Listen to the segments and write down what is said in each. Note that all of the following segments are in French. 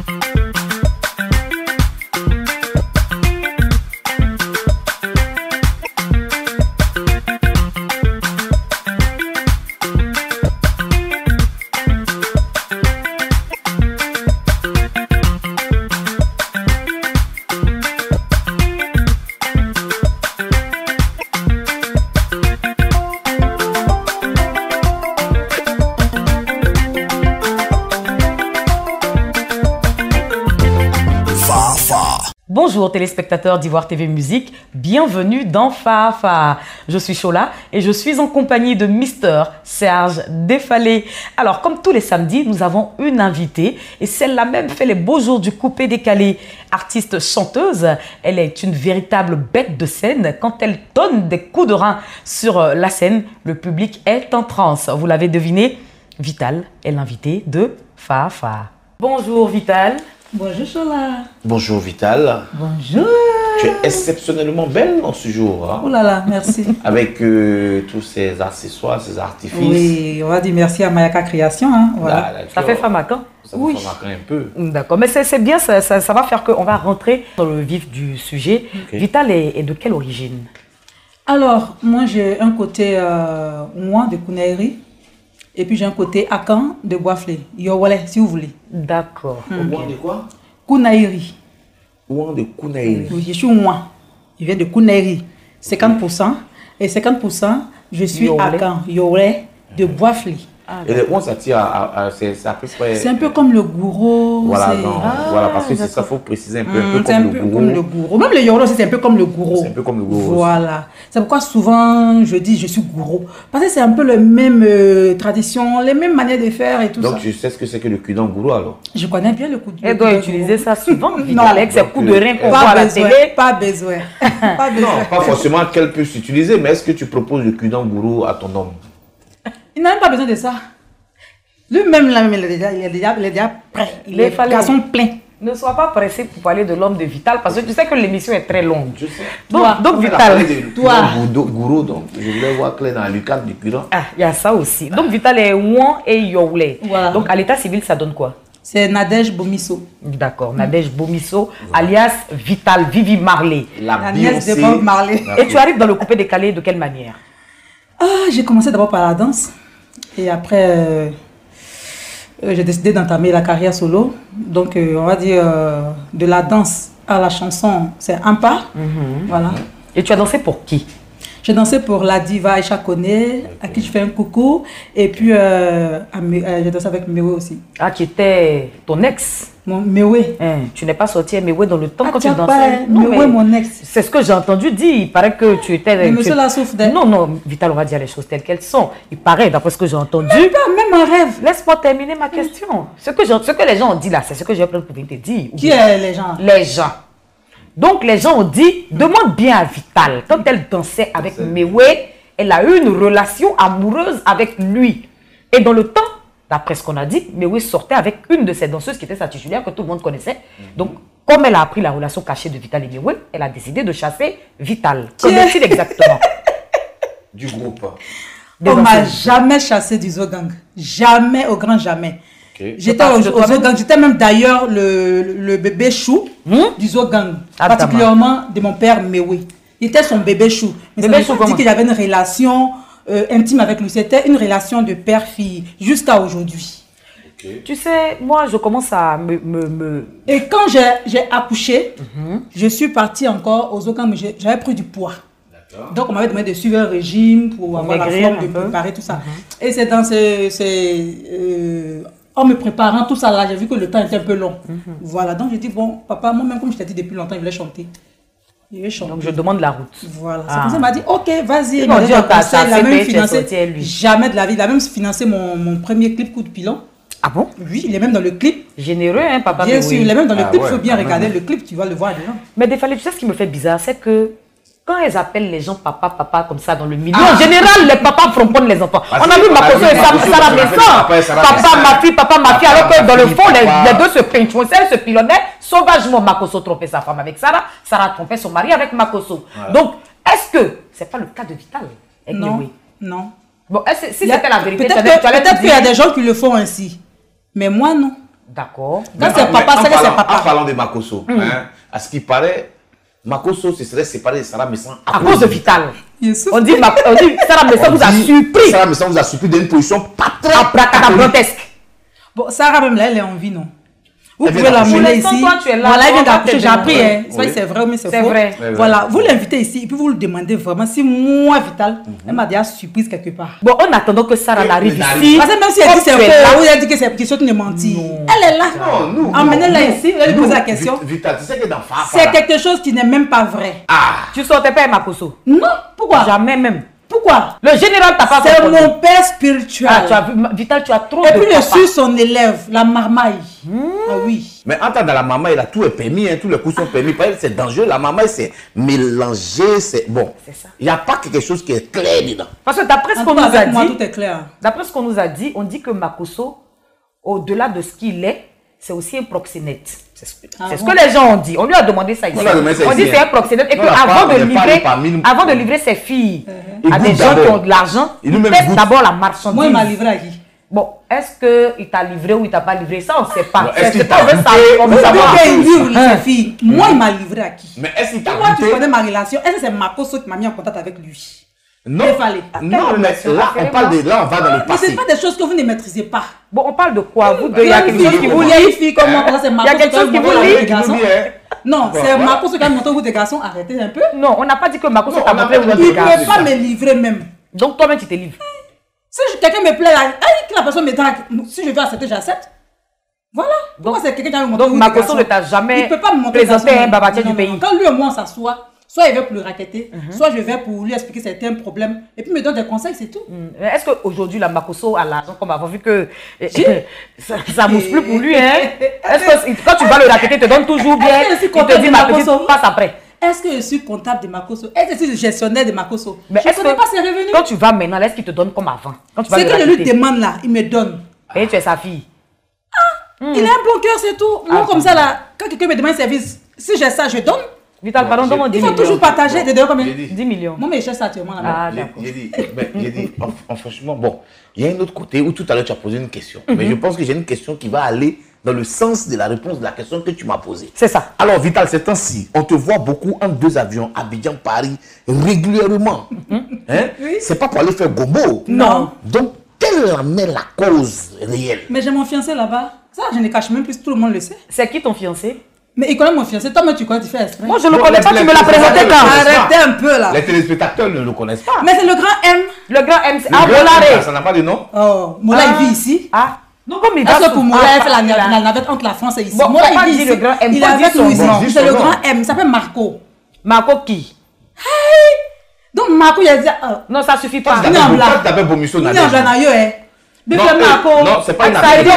Bonjour téléspectateurs d'Ivoire TV Musique, bienvenue dans Fafa. Je suis Chola et je suis en compagnie de Mister Serge Défalé. Alors comme tous les samedis, nous avons une invitée et celle-là même fait les beaux jours du coupé décalé. Artiste chanteuse, elle est une véritable bête de scène. Quand elle donne des coups de rein sur la scène, le public est en transe. Vous l'avez deviné, Vital est l'invitée de Fafa. Bonjour Vital. Bonjour Chola. Bonjour Vital. Bonjour. Tu es exceptionnellement belle dans ce jour. Hein? Oh là là, merci. Avec tous ces accessoires, ces artifices. Oui, on va dire merci à Mayaka Création. Hein, voilà. Ça fait Famacan. Ça fait Famacan un peu. D'accord, mais c'est bien, ça va faire qu'on va rentrer dans le vif du sujet. Okay. Vital est de quelle origine? Alors, moi j'ai un côté Ouan de Kounaïri. Et puis j'ai un côté Akan de Boisflé. Yowale, si vous voulez. D'accord. Ouan de quoi? Kounaïri. Ouan de Kounaïri. Oui, je suis Ouan. Je viens de Kounaïri. 50%. Et 50%, je suis Akan, Yowale de Boisflé. Ah, et le Ouan, ça tire c'est à peu près... C'est un peu comme le gourou. Voilà, voilà, parce que c'est ça, il faut préciser un peu, comme le gourou. Même le Yoro aussi, c'est un peu comme le gourou. C'est un peu comme le gourou. Voilà. C'est pourquoi souvent je dis je suis gourou. Parce que c'est un peu les mêmes traditions, les mêmes manières de faire et tout ça. Donc tu sais ce que c'est que le cul-dent gourou alors? Je connais bien le coup de Elle doit utiliser ça souvent, avec ses coups de rein qu'on voit à la télé. Pas besoin. Pas besoin. Non, pas forcément qu'elle puisse utiliser, mais est-ce que tu proposes le cul-dent gourou à ton homme? Il n'a même pas besoin de ça. Lui-même, il est déjà prêt. Il est garçon plein. Ne sois pas pressé pour parler de l'homme de Vital parce que tu sais que l'émission est très longue. Je sais. Donc Vital. Toi. Gourou, donc je voulais voir clair dans le cadre du cul-dent. Ah, il y a ça aussi. Donc Vital est Ouan et Yowale. Voilà. Donc à l'état civil, ça donne quoi? C'est Nadège Bomisso. D'accord, Nadège Bomisso, alias Vital Vivi Marley. La nièce de Bob Marley. Et tu arrives dans le coupé décalé de quelle manière? J'ai commencé d'abord par la danse. Et après, j'ai décidé d'entamer la carrière solo. Donc, on va dire, de la danse à la chanson, c'est un pas. Voilà. Et tu as dansé pour qui? J'ai dansé pour la diva Aïcha Koné, à qui je fais un coucou. Et puis, j'ai dansé avec Mewe aussi. Ah, qui était ton ex? Mon Mewe. Tu n'es pas sorti à Mewe dans le temps quand tu dansais? Non, Mewe, mon ex. C'est ce que j'ai entendu dire. Il paraît que tu étais... Mais monsieur la souffre d'elle. Non, Vital, on va dire les choses telles qu'elles sont. Il paraît, d'après ce que j'ai entendu... Même un rêve. Laisse-moi terminer ma question. Ce que les gens ont dit là, c'est ce que j'ai plein de pouvoir te dire. Qui est les gens? Les gens. Donc les gens ont dit, demande bien à Vital. Quand elle dansait avec Mewe, elle a eu une relation amoureuse avec lui. Et dans le temps, d'après ce qu'on a dit, Mewe sortait avec une de ses danseuses qui était sa titulaire, que tout le monde connaissait. Donc, comme elle a appris la relation cachée de Vital et Mewe, elle a décidé de chasser Vital. Qu'en est-il exactement? Du groupe. On ne m'a jamais chassé du Zogang. Jamais, au grand jamais. Okay. J'étais au Zogang. J'étais même d'ailleurs le bébé chou du Zogang. Particulièrement de mon père Mewe. Il était son bébé chou. Mais ça veut dire qu'il avait une relation intime avec lui. C'était une relation de père-fille jusqu'à aujourd'hui. Okay. Tu sais, moi, je commence à Et quand j'ai accouché, je suis partie encore au Zogang, mais j'avais pris du poids. Donc, on m'avait demandé de suivre un régime pour avoir la forme, de préparer tout ça. Et c'est dans en me préparant tout ça là, j'ai vu que le temps était un peu long. Voilà, donc j'ai dit, bon, papa, moi-même, comme je t'ai dit depuis longtemps, il voulait chanter. Donc, je demande la route. Voilà, c'est comme ça, il m'a dit, ok, vas-y. Il a même financé, jamais de la vie, il a même financé mon premier clip Coup de pilon. Ah bon? Oui, il est même dans le clip. Généreux, hein, papa? Bien sûr, il est même dans le clip, il faut bien regarder le clip, tu vas le voir dedans. Mais des fois, tu sais ce qui me fait bizarre, c'est que quand elles appellent les gens papa comme ça dans le milieu, en général, les papas fromponnent les enfants. On a vu Makoso et Sarah Messon. Papa, ma fille, alors que dans le fond, les deux se pinchonnaient, se pilonnaient. Sauvagement, Makoso trompait sa femme avec Sarah. Sarah trompait son mari avec Makoso. Donc, est-ce que c'est pas le cas de Vital? Non, non. Bon, si c'était la vérité, peut-être qu'il y a des gens qui le font ainsi. Mais moi, non. D'accord. Quand c'est papa, c'est que c'est papa. En parlant de Makosso, à ce qui paraît, Makosso se serait séparé de Sarah Messan à cause de Vital. On dit Sarah Messan vous a surpris. Sarah Messan vous a surpris d'une position pas très abracadabrantesque. Bon, Sarah même là, elle est en vie, non? Vous pouvez l'amener ici. Toi, tu es là, voilà, il vient d'accoucher, j'ai appris. Hein. C'est vrai, mais c'est faux. Vrai. Voilà, vous l'invitez ici et puis vous le demandez vraiment si moi, Vital, elle m'a déjà surprise quelque part. Bon, en attendant que Sarah arrive ici. Parce que même si elle dit c'est faux, ou elle dit que c'est question de mentir. Elle est là. Non, emmenez-la ici, vous allez lui poser la question. Vital, tu sais que dans Fafa. C'est quelque chose qui n'est même pas vrai. Ah. Tu sortais pas à Makosso? Non, pourquoi? Jamais même. Pourquoi? Le général t'a pas c'est mon père spirituel. Ah, tu as vu, Vital, tu as trop et de puis je suis son élève, la marmaille. Ah oui. Mais en tant dans la maman, il a tout est permis, tous les coups sont permis. C'est dangereux. La maman, c'est mélangé, c'est bon. Il n'y a pas quelque chose qui est clair dedans. Parce que d'après ce qu'on nous a dit, tout est clair. D'après ce qu'on nous a dit, on dit que Makosso, au-delà de ce qu'il est, c'est aussi un proxénète. C'est ce que les gens ont dit. On lui a demandé ça ici. On dit c'est un proxénète. Et avant de livrer ses filles à des gens qui ont de l'argent, il teste d'abord la marchandise. Moi, il m'a livré à qui? Bon, est-ce qu'il t'a livré ou il t'a pas livré? Ça, on ne sait pas. Est-ce qu'il t'a livré? Moi, il m'a livré à qui? Mais est-ce qu'il t'a Moi, tu connais ma relation. Est-ce que c'est Makosso qui m'a mis en contact avec lui? Non, non, mais là, on parle de là, on va dans le passé. Mais ce n'est pas des choses que vous ne maîtrisez pas. Bon, on parle de quoi? Vous deux, il y a quelque chose qui vous lie. Il y a quelque chose qui vous lie. Non, c'est Makosso qui a montré vous des garçons. Arrêtez un peu. Non, on n'a pas dit que Makosso t'a montré vous des garçons. Il ne peut pas me livrer même. Donc toi-même, tu te livres. Si quelqu'un me plaît là, que la personne me drague, si je veux accepter, j'accepte. Voilà. Pourquoi c'est quelqu'un qui a montré donc Makosso ne t'a jamais présenté un babatia du pays. Quand lui et moi on s'assoit, soit il veut pour le raquetter, soit je vais pour lui expliquer certains problèmes, et puis il me donne des conseils, c'est tout. Est-ce qu'aujourd'hui la Makosso a l'argent comme avant, vu que ça ne bouge plus pour lui, hein? Est-ce que quand tu vas le raqueter, il te donne toujours bien, il te dit ma petite, passe après. Est-ce que je suis comptable de Makosso? Est-ce que je suis gestionnaire de Makosso? Mais je ne connais pas ses revenus. Quand tu vas maintenant, est-ce qu'il te donne comme avant? C'est que je lui demande là, il me donne. Et tu es sa fille. Il a un bon cœur, c'est tout. Moi, comme ça, là, quand quelqu'un me demande un service, si j'ai ça, je donne. Vital, pardon, donne-moi 10 millions. Il faut toujours partager. De combien? 10 millions. Moi, mais je cherche ça actuellement. J'ai dit, franchement, bon, il y a un autre côté où tout à l'heure tu as posé une question. Mais je pense que j'ai une question qui va aller dans le sens de la réponse de la question que tu m'as posée. C'est ça. Alors, Vital, ces temps-ci, on te voit beaucoup en 2 avions, Abidjan-Paris, régulièrement. Oui. C'est pas pour aller faire gombo. Non. Donc, quelle en est la cause réelle? Mais j'ai mon fiancé là-bas. Ça, je ne cache même plus, tout le monde le sait. C'est qui ton fiancé? Mais il connaît mon fiancé. Toi, tu connais, tu fais exprès. Moi, je ne le connais pas, tu me l'as présenté quand? Arrêtez un peu là. Les téléspectateurs ne le connaissent pas. Mais c'est le grand M. Le grand M, c'est Molaré. Ça n'a pas de nom? Oh, Mola, il vit ici. Ah. Non, comme il va. Est-ce que pour Mola, il fait la navette entre la France et ici? Bon, Mola, il vit ici. Le grand M. Il a avec nous ici. C'est le grand M. Il s'appelle Marco. Marco qui? Hey! Donc, Marco, il a dit. Non, ça suffit pas. Non, t'appelles Bomisso Nadège. Non, c'est pas une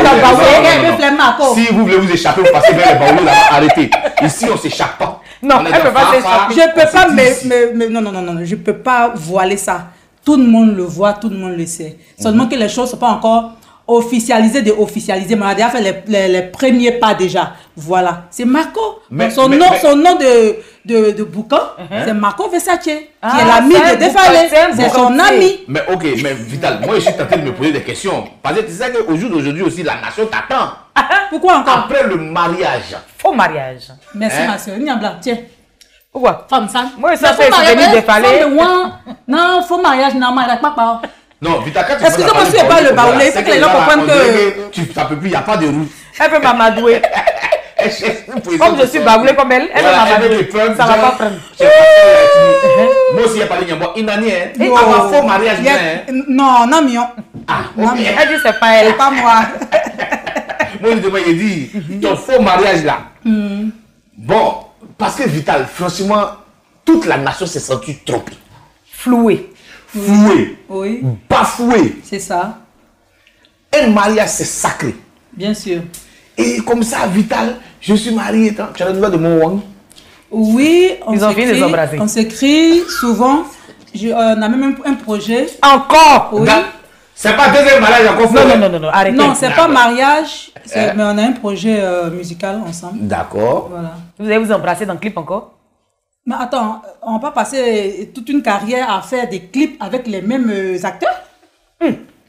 Si vous voulez vous échapper, vous passez vers les baoulés là, arrêtez. Ici, on ne s'échappe pas. Non, elle peut pas s'échapper. Je peux pas, mais non, je peux pas voiler ça. Tout le monde le voit, tout le monde le sait. Seulement que les choses ne sont pas encore officialisées mais on a déjà fait les premiers pas déjà. Voilà. C'est Marco. Son nom de boucan, c'est Marco Versace, qui est l'ami de Defalé. C'est son ami. Mais ok, mais Vital, moi je suis tenté de me poser des questions. Parce que tu sais qu'au jour d'aujourd'hui aussi, la nation t'attend. Pourquoi encore? Après le mariage. Faux mariage. Merci ma soeur. Niambla, tiens. Pourquoi? Femme ça. Moi, ça fait souvenir Defalé. Non, faux mariage, non, il n'y a pas. Non, Vital, quand tu excusez-moi, je ne suis pas le baoulé. Il faut que les gens comprennent que. Ça peut plus, il n'y a pas de roue. Elle peut m'amadouer. Comme je suis baoulé comme elle, elle peut m'amadouer. Ça ne va pas prendre. Moi aussi, il n'y a pas de Niambo. Il n'a rien. Un faux mariage. Non, non, mion. Elle dit c'est pas elle. C'est pas moi. Moi, il dit, ton faux mariage là. Bon, parce que Vital, franchement, toute la nation s'est sentie trompée. Flouée. Oui. Bafouée. C'est ça. Un mariage, c'est sacré. Bien sûr. Et comme ça, Vital, je suis marié. Tu as la nouvelle de mon Wang? Oui, on s'écrit souvent. On a même un projet. Encore? Oui. C'est pas deuxième mariage encore? Non, arrêtez. Non, c'est pas mariage, mais on a un projet musical ensemble. D'accord. Voilà. Vous allez vous embrasser dans le clip encore? Mais attends, on va pas passer toute une carrière à faire des clips avec les mêmes acteurs?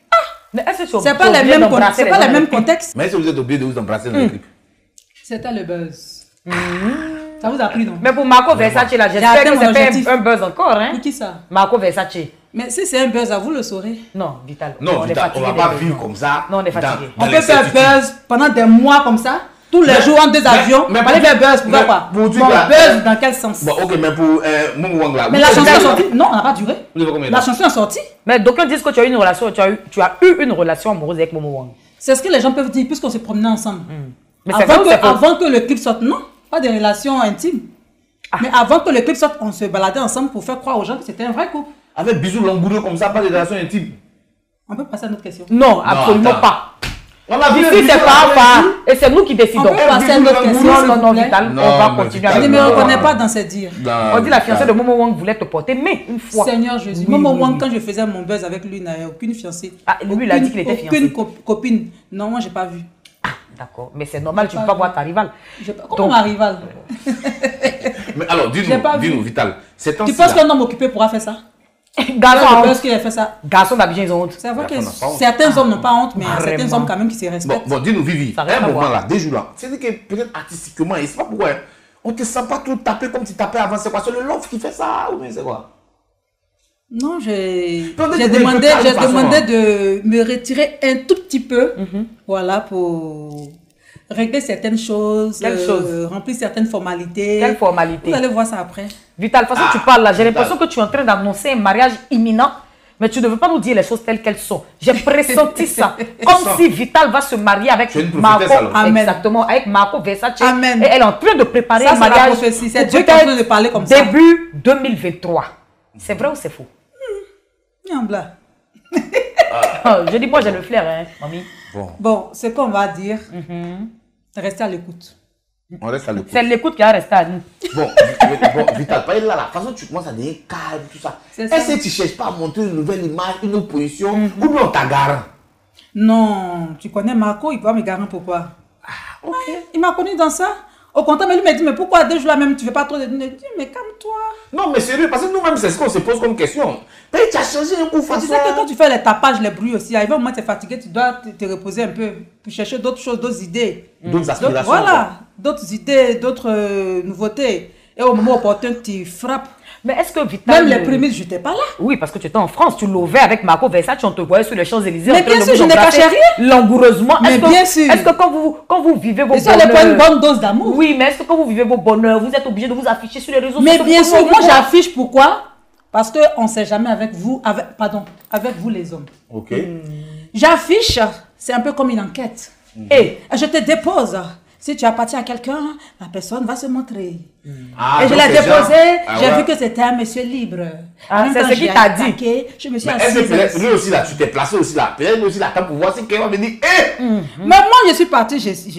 Mais est-ce que c'est pas le même contexte. Mais est-ce que vous êtes obligé de vous embrasser dans le clip? C'était le buzz. Ça vous a pris, non? Mais pour Marco Versace, là, j'espère que c'est pas un buzz encore. Hein? Pour qui ça? Marco Versace. Mais si c'est un buzz, vous le saurez. Non, Vital. Non, Vital, on ne va pas vivre comme ça. Non, on est fatigué. On peut faire buzz pendant des mois comme ça. Tous les jours en 2 avions. Mais allez faire buzz, pourquoi pas? Buzz dans quel sens? Bon, ok, mais pour Momo Wang là. Mais la chanson est sortie. Non, on n'a pas duré. La chanson est sortie. Mais d'aucuns disent que tu as eu une relation, tu as eu une relation amoureuse avec Momo Wang. C'est ce que les gens peuvent dire puisqu'on se promenait ensemble. Mais avant que le clip sorte, non, pas de relation intime. Mais avant que le clip sorte, on se baladait ensemble pour faire croire aux gens que c'était un vrai couple. Avec bisous langoureux comme ça, pas de relation intime. On peut passer à notre question. Non, absolument pas. Ici, c'est pas. Et c'est nous qui décidons. On peut passer à notre question. Non, Vital, on va continuer. Je ne me reconnais pas dans ces dires. On dit la fiancée de Momo Wang voulait te porter, mais une fois. Seigneur Jésus. Momo Wang, quand je faisais mon buzz avec lui, il n'avait aucune fiancée. Lui, il a dit qu'il était fiancé. Aucune copine. Non, moi, je n'ai pas vu. D'accord, mais c'est normal, tu ne peux pas voir ta rivale. Comment ma rivale? Mais alors, dis-nous, Vital. Tu penses qu'un homme occupé pourra faire ça? Garçon d'habitude, ils ont honte. C'est vrai que certains hommes n'ont pas honte, mais il y a certains hommes quand même qui se respectent. Bon, dis-nous, Vivi, à un moment là, des jours là, c'est que peut-être artistiquement, et c'est pas pourquoi, on te sent pas trop taper comme tu tapais avant, c'est quoi? C'est le love qui fait ça ou bien c'est quoi? Non, j'ai demandé de me retirer un tout petit peu, voilà, pour régler certaines choses, remplir certaines formalités. Quelle formalité? Vous allez voir ça après. Vital, de toute façon, tu parles là, j'ai l'impression que tu es en train d'annoncer un mariage imminent, mais tu ne veux pas nous dire les choses telles qu'elles sont. J'ai pressenti ça, comme si Vital va se marier avec Marco, exactement, avec Marco Versace. Amen. Et elle est en train de préparer un mariage. C'est Dieu qui est en train de parler comme ça. Début 2023. C'est vrai ou c'est faux? Je dis, moi j'ai le flair, hein, mamie. Bon, ce qu'on va dire, restez à l'écoute. On reste à l'écoute. C'est l'écoute qui a resté à nous. Bon, Vital, pas là, la façon tu commences à devenir calme, tout ça. Est-ce que tu ne cherches pas à montrer une nouvelle image, une autre position, ou bien on t'agarre? Non, tu connais Marco, il va me garer pourquoi? Il m'a connu dans ça. Au contraire, mais lui m'a dit, mais pourquoi 2 jours là même, tu ne fais pas trop de... Je dis, mais calme-toi. Non, mais sérieux, parce que nous-mêmes, c'est ce qu'on se pose comme question. Mais tu as changé un coup façon. Tu sais que quand tu fais les tapages, les bruits aussi, arrivé au moment où tu es fatigué, tu dois te reposer un peu pour chercher d'autres choses, d'autres idées. D'autres aspirations. Voilà, d'autres idées, d'autres nouveautés. Et au moment opportun, tu frappes. Mais est-ce que Vital... Même les prémices, je n'étais pas là. Oui, parce que tu étais en France, tu lovais avec Marco Versace, on te voyait sur les Champs-Élysées. Mais bien sûr, je n'ai caché rien. Langoureusement. Mais bien sûr. Est-ce que quand vous vivez vos bonheurs... Ils sont une bonne dose d'amour. Oui, mais est-ce que quand vous vivez vos bonheurs, vous êtes obligé de vous afficher sur les réseaux sociaux? Mais bien sûr, moi j'affiche pourquoi? Parce qu'on ne sait jamais avec vous, avec vous les hommes. Ok. J'affiche, c'est un peu comme une enquête. Et je te dépose. Si tu appartiens à quelqu'un, la personne va se montrer. Et je l'ai déposé, j'ai vu que c'était un monsieur libre. C'est ce qu'il t'a dit. Je me suis assise. Lui aussi là, tu t'es placé aussi là. Peut-être lui aussi là, pour voir si quelqu'un va me dire, Mais moi je suis partie,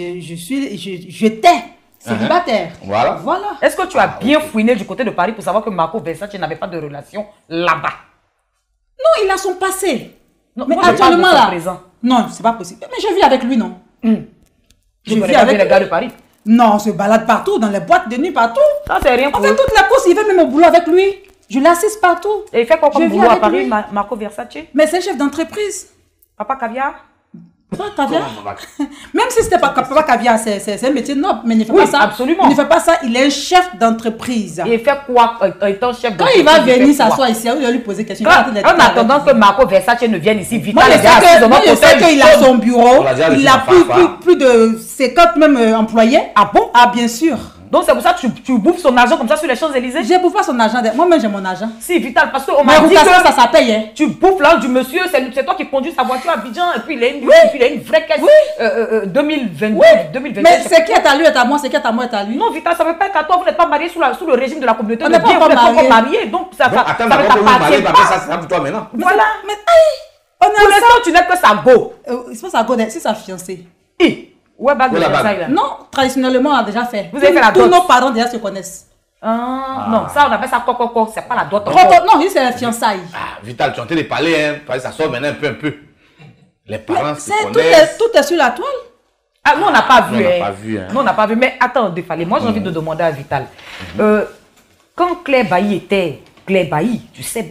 j'étais célibataire. Voilà. Est-ce que tu as bien fouiné du côté de Paris pour savoir que Marco Versace n'avait pas de relation là-bas? Non, il a son passé. Non, mais actuellement là. Non, c'est pas possible. Mais je vis avec lui, non? Je vis avec les gars de Paris. Non, on se balade partout, dans les boîtes de nuit, partout. Ça, c'est rien pour On fait toutes les courses, il va même au boulot avec lui. Je l'assiste partout. Et il fait quoi comme boulot à Paris, Marco Versace? Mais c'est chef d'entreprise. Papa Caviar? Pas caviar. Même si c'était pas Papa Caviar, c'est un métier noble, mais il ne fait pas ça. Absolument. Il ne fait pas ça, il est un chef d'entreprise. Et il fait quoi étant chef d'entreprise? Quand il va venir s'asseoir ici, il va lui poser des questions. En attendant que Marco Versace ne vienne ici, Vital, je sais qu'il a son bureau, il a plus de 50 même employés. Ah bon? Ah bien sûr. Donc c'est pour ça que tu bouffes son argent comme ça sur les Champs-Élysées? Je ne bouffe pas son argent. Moi-même j'ai mon argent. Si, Vital, parce qu'on m'a dit que ça paye. Hein. Tu bouffes l'argent du monsieur, c'est toi qui conduis sa voiture à Abidjan et puis il a une vraie caisse. 2022, 2022. Mais c'est qui est à lui est à moi, c'est qui est à moi est à lui. Non, Vital, ça ne veut pas être à toi, vous n'êtes pas marié sous le régime de la communauté. On n'est pas encore marié. Donc ça va attends, ça sera pour toi maintenant. Voilà. Mais on est pour l'instant, tu n'es que sa go. C'est pas sa go, c'est sa fiancée. Ouais, bague de fiançailles là. Non, traditionnellement, on a déjà fait. Vous avez fait la dot? Tous nos parents déjà se connaissent. Non, ça on appelle ça coco, c'est pas la dot. Non, c'est la fiançaille. Vital, tu es en train de parler, hein. Ça sort maintenant un peu. Les parents se connaissent. Tout est sur la toile. Ah, nous on n'a pas vu. Nous on n'a pas vu. Mais attends, Défalé, moi j'ai envie de demander à Vital. Quand Claire Bailly était Claire Bailly, tu sais bien,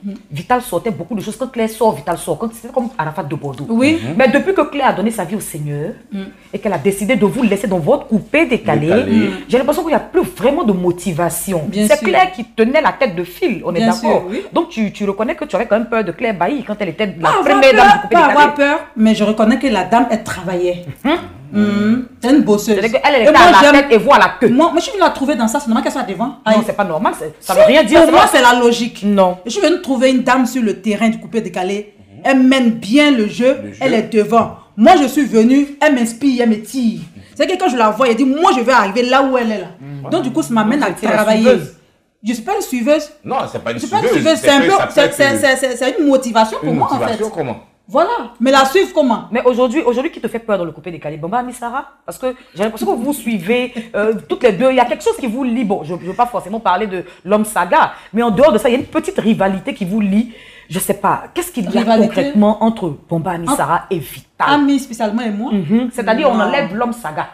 Vital sortait beaucoup de choses. Quand Claire sort, Vital sort. C'était comme Arafat de Bordeaux. Oui. Mais depuis que Claire a donné sa vie au Seigneur et qu'elle a décidé de vous laisser dans votre coupé décalé, j'ai l'impression qu'il n'y a plus vraiment de motivation. C'est Claire qui tenait la tête de fil, on est d'accord. Oui. Donc tu reconnais que tu avais quand même peur de Claire Bailly quand elle était la première dame du coupé décalé. Pas avoir peur, mais je reconnais que la dame, elle travaillait. C'est une bosseuse. Elle était à la tête et vous à la queue. Moi, je suis venue la trouver dans ça, c'est normal qu'elle soit devant. Non, c'est pas normal, ça ne veut rien dire. Pour moi, c'est la logique. Non. Je suis venue trouver une dame sur le terrain du coupé décalé. Elle mène bien le jeu, elle est devant. Moi, je suis venue, elle m'inspire, elle me tire. C'est que quand je la vois, elle dit, moi, je vais arriver là où elle est là. Donc, du coup, ça m'amène à travailler. Je ne suis pas une suiveuse. Non, c'est pas une suiveuse. C'est une motivation pour moi, en fait. Comment? Voilà, mais la suivre comment? Mais aujourd'hui, qui te fait peur dans le coupé décalé? Bomba Amissara? Parce que j'ai l'impression que vous suivez toutes les deux. Il y a quelque chose qui vous lie. Bon, je ne veux pas forcément parler de l'homme saga, mais en dehors de ça, il y a une petite rivalité qui vous lie. Je ne sais pas, qu'est-ce qu'il y a concrètement entre Bomba Amissara et Vital? Ami spécialement et moi. C'est-à-dire, on enlève l'homme saga.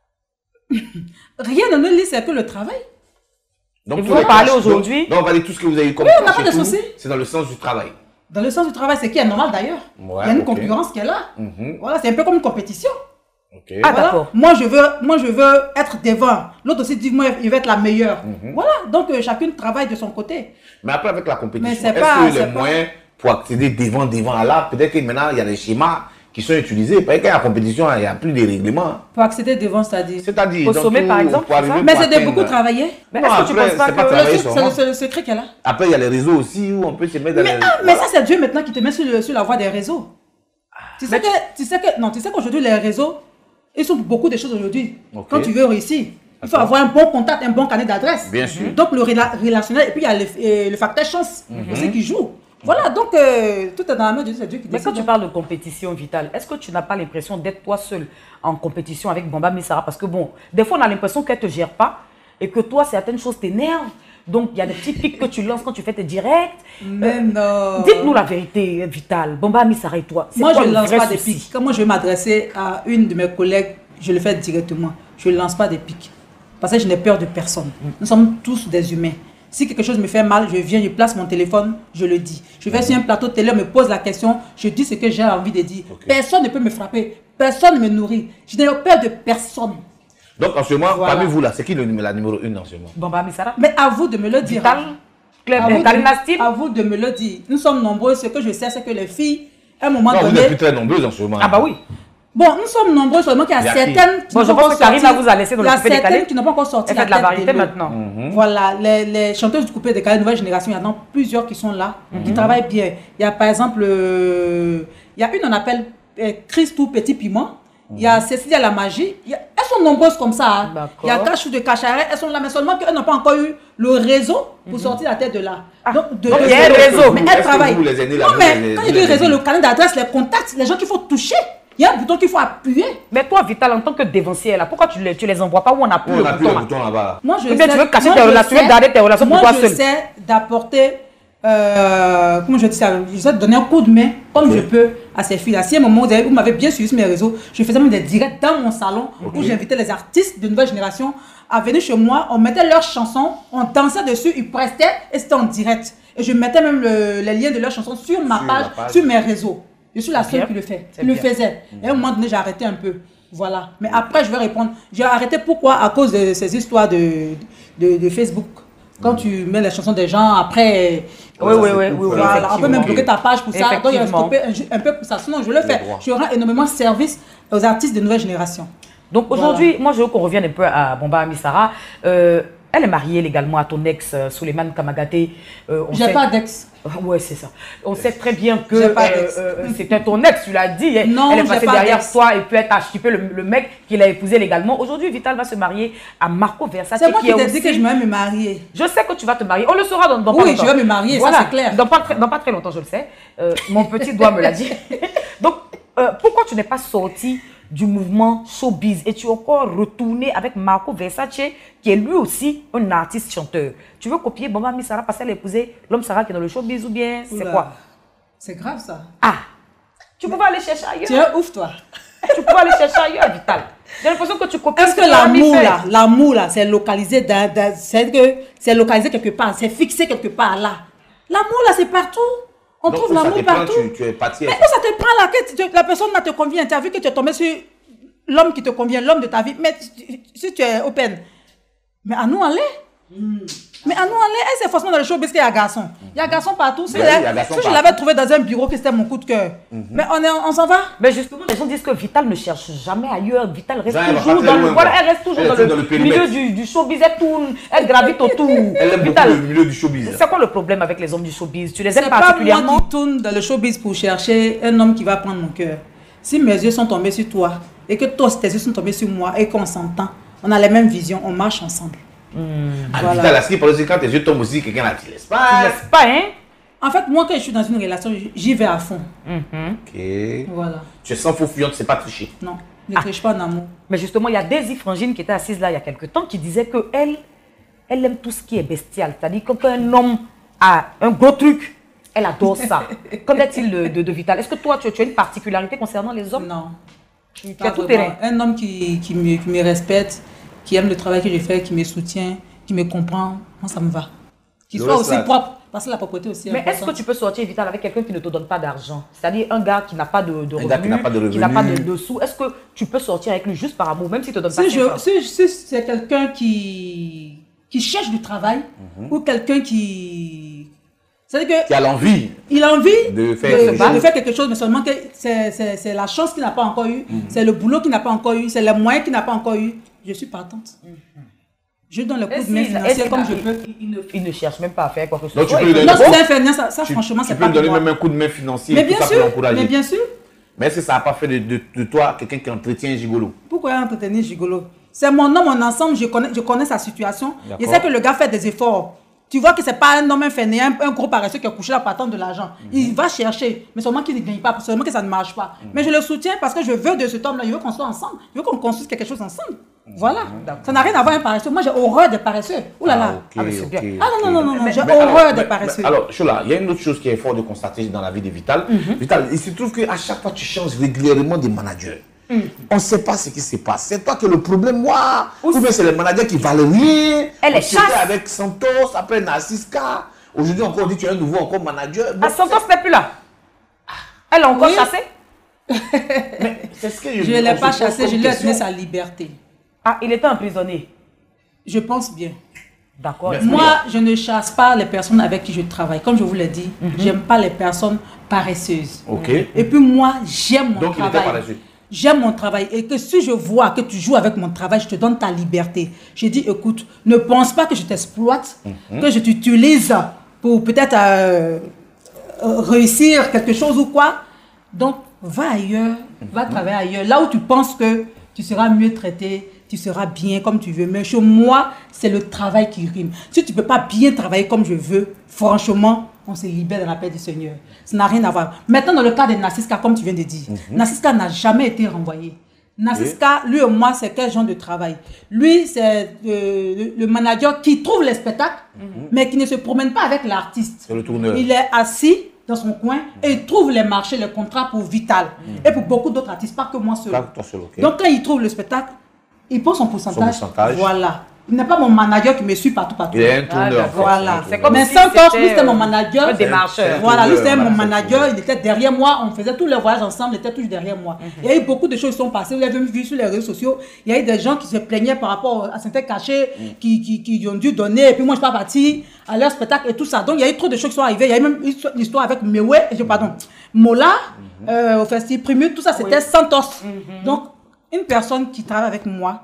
Rien ne nous lie, c'est que le travail. Donc, vous parlez aujourd'hui. Donc, on va dire tout ce que vous avez compris. Oui, on n'a pas de souci. C'est dans le sens du travail. Dans le sens du travail, c'est qui est normal d'ailleurs. Il y a une concurrence qui est là. Voilà, c'est un peu comme une compétition. Ah, d'accord. Moi, je veux être devant. L'autre aussi dit, moi, il veut être la meilleure. Voilà, donc chacun travaille de son côté. Mais après, avec la compétition, est-ce que les moyens pour accéder devant à là, peut-être que maintenant, il y a des schémas qui sont utilisés. Parce qu'il y a la compétition, il n'y a plus de règlements. Pour accéder devant, c'est-à-dire au sommet, par exemple. Mais c'est beaucoup travailler. Mais est-ce que tu ne penses pas que c'est le secret qu'elle a? Après, il y a les réseaux aussi où on peut se mettre dans les... Mais ça, c'est Dieu maintenant qui te met sur la voie des réseaux. Tu sais qu'aujourd'hui, les réseaux, ils sont beaucoup de choses aujourd'hui. Quand tu veux réussir, il faut avoir un bon contact, un bon carnet d'adresse. Bien sûr. Donc, le relationnel, et puis il y a le facteur chance aussi qui joue. Voilà, donc tout est dans la main de Dieu, c'est Dieu qui décide. Mais quand tu parles de compétition vitale, est-ce que tu n'as pas l'impression d'être toi seul en compétition avec Bomba Amissara? Parce que bon, des fois on a l'impression qu'elle ne te gère pas et que toi, certaines choses t'énervent. Donc il y a des petits pics que tu lances quand tu fais tes directs. Mais non. Dites-nous la vérité, Vital. Bomba Amissara et toi. Moi, je ne lance pas des pics. Quand moi je vais m'adresser à une de mes collègues, je le fais directement. Je ne lance pas des pics. Parce que je n'ai peur de personne. Nous sommes tous des humains. Si quelque chose me fait mal, je viens, je place mon téléphone, je le dis. Je vais sur un plateau de télé, on me pose la question, je dis ce que j'ai envie de dire. Personne ne peut me frapper, personne ne me nourrit. Je n'ai peur de personne. Donc en ce moment, parmi vous là, c'est qui la numéro 1 en ce moment? Bomba Amissara. Mais à vous de me le dire. À vous de me le dire. Nous sommes nombreux, ce que je sais, c'est que les filles, à un moment donné... Vous n'êtes plus très nombreuses en ce moment. Ah bah oui. Bon, nous sommes nombreux, seulement qu'il y a certaines qui n'ont pas encore sorti. Vous a laissé dans le coupé décalé. Qui n'ont pas encore sorti. Elle fait de la variété maintenant. Voilà, les chanteuses du coupé décalé, nouvelle génération, il y en a plusieurs qui sont là, qui travaillent bien. Il y a par exemple, il y a une, on appelle Christou Petit Piment. Il y a Cécilia La Magie. Elles sont nombreuses comme ça. Il y a Cachou de Cacharet. Elles sont là, mais seulement qu'elles n'ont pas encore eu le réseau pour sortir la tête de là. Donc il y a un réseau. Mais elles travaillent. Non, mais quand il y a du réseau, le carnet d'adresse, les contacts, les gens qu'il faut toucher. Il y a un bouton qu'il faut appuyer. Mais toi, Vital, en tant que dévancière, là, pourquoi tu les envoies pas où on n'a plus le bouton là-bas? Moi, je sais. Tu veux casser tes relations, tu veux garder tes relations pour toi seul. Moi, j'essaie d'apporter, comment je dis ça, j'essaie de donner un coup de main, comme je peux, à ces filles-là. Si à un moment, vous m'avez bien suivi sur mes réseaux, je faisais même des directs dans mon salon où j'invitais les artistes de nouvelle génération à venir chez moi, on mettait leurs chansons, on dansait dessus, ils prestaient et c'était en direct. Et je mettais même les liens de leurs chansons sur ma page, sur mes réseaux. Je suis la seule qui le fait. Qui le faisait. Et à un moment donné, j'ai arrêté un peu. Voilà. Mais après, je vais répondre. J'ai arrêté pourquoi? À cause de ces histoires de Facebook. Quand tu mets les chansons des gens, après... Oui. Voilà. On peut même bloquer ta page pour ça. Donc, il y a stoppé un peu pour ça. Sinon, je le fais. Je rends énormément de service aux artistes de nouvelle génération. Donc, aujourd'hui, moi, je veux qu'on revienne un peu à Bomba Amissara. Elle est mariée légalement à ton ex, Souleymane Kamagaté. J'ai pas d'ex. Oui, c'est ça. On sait très bien que c'était ton ex, tu l'as dit. Non, elle est passée derrière toi et peut-être acheter le mec qu'il a épousé légalement. Aujourd'hui, Vital va se marier à Marco Versace. C'est moi qui t'ai dit que je vais me marier. Je sais que tu vas te marier. On le saura dans pas longtemps. Oui, je vais me marier, voilà. Ça c'est clair. Dans pas très longtemps, je le sais. Mon petit doigt me l'a dit. Donc, pourquoi tu n'es pas sorti du mouvement showbiz et tu es encore retourné avec Marco Versace qui est lui aussi un artiste chanteur? Tu veux copier Bomba Amissara parce qu'elle a épousé l'homme Sarah qui est dans le showbiz ou bien c'est quoi? C'est grave ça. Ah, tu pouvais aller chercher ailleurs. Tu es ouf toi. Tu pouvais aller chercher ailleurs, Vital. J'ai l'impression que tu copies. Est-ce que l'amour là, c'est localisé c'est localisé quelque part, c'est fixé quelque part là. L'amour, là, c'est partout. On trouve l'amour partout. Tu es parti. Mais où ça te prend là, que la personne là te convient, tu as vu que tu es tombé sur l'homme qui te convient, l'homme de ta vie. Mais si tu es open, mais à nous aller. Mais à nous aller, c'est forcément dans le showbiz qu'il y a garçon. Il y a garçon partout. Si je l'avais trouvé dans un bureau, que c'était mon coup de cœur. Mais on s'en va. Mais justement, les gens disent que Vital ne cherche jamais ailleurs. Vital reste toujours dans le... Voilà, elle reste toujours dans le milieu du showbiz. Elle gravite autour. Elle aime beaucoup le milieu du showbiz. C'est quoi le problème avec les hommes du showbiz? Tu les aimes particulièrement? C'est pas moi qui tourne dans le showbiz pour chercher un homme qui va prendre mon cœur. Si mes yeux sont tombés sur toi et que toi, tes yeux sont tombés sur moi et qu'on s'entend, on a les mêmes visions, on marche ensemble. Voilà. Vital, quand tes yeux tombent aussi, quelqu'un là, tu laisses pas. Tu laisses pas, hein? En fait, moi, quand je suis dans une relation, j'y vais à fond. Ok. Voilà. Tu es sans faux fuyant, tu ne sais pas tricher. Non, je ne triche pas en amour. Mais justement, il y a Daisy Frangine qui était assise là il y a quelques temps qui disait qu'elle aime tout ce qui est bestial. C'est-à-dire quand un homme a un gros truc, elle adore ça. Qu'en est-il de Vital? Est-ce que toi, tu as une particularité concernant les hommes? Non. Tu as tout terrain. Un homme qui me respecte, qui aime le travail que je fais, qui me soutient, qui me comprend, moi ça me va. Qu'il soit aussi propre, parce que la propreté aussi est importante. Mais est-ce que tu peux sortir Vital avec quelqu'un qui ne te donne pas d'argent? C'est-à-dire un gars qui n'a pas de revenus, qui n'a pas de sous. Est-ce que tu peux sortir avec lui juste par amour, même s'il ne te donne pas si c'est quelqu'un qui cherche du travail, ou quelqu'un qui... C'est-à-dire que... Qui a l'envie. Il a envie de faire quelque chose, mais seulement que c'est la chance qu'il n'a pas encore eu, c'est le boulot qu'il n'a pas encore eu, c'est les moyens qu'il n'a pas encore eu. Je suis partante. Je donne le coup de main financier comme je peux. Il ne cherche même pas à faire quoi que ce soit. Non, c'est un fainéant, ça franchement, c'est pas pour moi. Tu peux lui donner même un coup de main financier. Mais bien sûr, mais bien sûr. Mais est-ce que ça n'a pas fait de toi quelqu'un qui entretient un gigolo? Pourquoi entretenir gigolo? C'est mon homme en ensemble, je connais sa situation. Je sais que le gars fait des efforts. Tu vois que ce n'est pas un homme fainéant, un gros paresseux qui a couché là pour attendre de l'argent. Il va chercher, mais seulement qu'il ne gagne pas, seulement que ça ne marche pas. Mais je le soutiens parce que je veux de cet homme-là, je veux qu'on soit ensemble, je veux qu'on construise quelque chose ensemble. Voilà. Ça n'a rien à voir avec un paresseux. Moi, j'ai horreur des paresseux. Ouh là là. C'est bien. Non, j'ai horreur des paresseux. Alors, Chola, il y a une autre chose qui est fort de constater dans la vie de Vital. Vital, il se trouve qu'à chaque fois, tu changes régulièrement de manager. On ne sait pas ce qui se passe. C'est toi qui as le problème, moi. Ou bien c'est le manager qui valent rien. Elle est chasse. Avec Santos, après Narciska. Aujourd'hui encore, on dit que tu es un nouveau encore manager. Santos n'est plus là. Elle a encore chassé. Mais c'est ce que je ne l'ai pas chassé, je lui ai donné sa liberté. Ah, il était emprisonné. Je pense bien. D'accord. Moi, je ne chasse pas les personnes avec qui je travaille. Comme je vous l'ai dit, j'aime pas les personnes paresseuses. Et puis moi, j'aime mon travail. Donc, il était paresseux. J'aime mon travail et que si je vois que tu joues avec mon travail, je te donne ta liberté. Je dis, écoute, ne pense pas que je t'exploite, que je t'utilise pour peut-être réussir quelque chose ou quoi. Donc, va ailleurs, va travailler ailleurs. Là où tu penses que tu seras mieux traité, tu seras bien comme tu veux. Mais chez moi, c'est le travail qui rime. Si tu ne peux pas bien travailler comme je veux, franchement, on se libère dans la paix du Seigneur. Ça n'a rien à voir. Maintenant, dans le cas de Narciska, comme tu viens de dire, Narciska n'a jamais été renvoyé. Narciska, lui et moi, c'est quel genre de travail? Lui, c'est le manager qui trouve les spectacles, mais qui ne se promène pas avec l'artiste. C'est le tourneur. Il est assis dans son coin et il trouve les marchés, les contrats pour Vital. Et pour beaucoup d'autres artistes, pas que moi seul. Donc, quand il trouve le spectacle, il prend son pourcentage. Voilà. Il n'est pas mon manager qui me suit partout. Il est un tourneur. Voilà. Mais Santos, lui, c'était mon manager. Un démarcheur. Voilà, lui, c'était mon manager. Il était derrière moi. On faisait tous les voyages ensemble. Il était toujours derrière moi. Il y a eu beaucoup de choses qui sont passées. Vous avez vu sur les réseaux sociaux. Il y a eu des gens qui se plaignaient par rapport à certains cachets qui ont dû donner. Et puis moi, je suis pas partie à leur spectacle et tout ça. Donc, il y a eu trop de choses qui sont arrivées. Il y a eu même l'histoire avec Mola, au Festival Primus. Tout ça, c'était Santos. Donc, une personne qui travaille avec moi,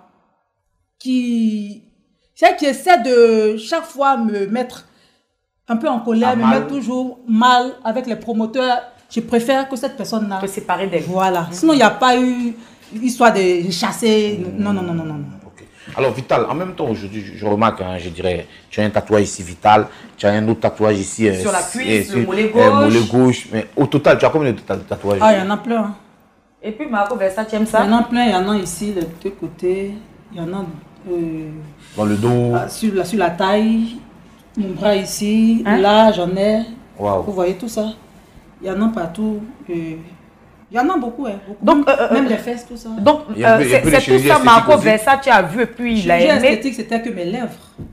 qui essaie de chaque fois me mettre un peu en colère, me mettre toujours mal avec les promoteurs. Je préfère que cette personne-là... Se séparer d'elle. Voilà. Sinon, il n'y a pas eu histoire de chasser. Non. Okay. Alors, Vital, en même temps, aujourd'hui, je remarque, je dirais, tu as un tatouage ici, Vital. Tu as un autre tatouage ici. Sur la cuisse, le mollet gauche. Mollet gauche. Mais au total, tu as combien de tatouages? Ah, il y en a plein. Et puis, Marco Versace, tu aimes ça? Il y en a plein. Il y en a ici, de deux côtés. Il y en a... dans le dos, sur la taille, mon bras ici, là j'en ai. Wow. Vous voyez tout ça? Il y en a partout. Il y en a beaucoup, beaucoup. Donc, même les fesses, tout ça. Donc, c'est tout ça, Marco Versace, tu as vu et puis il a aimé. Esthétique, c'était que mes lèvres.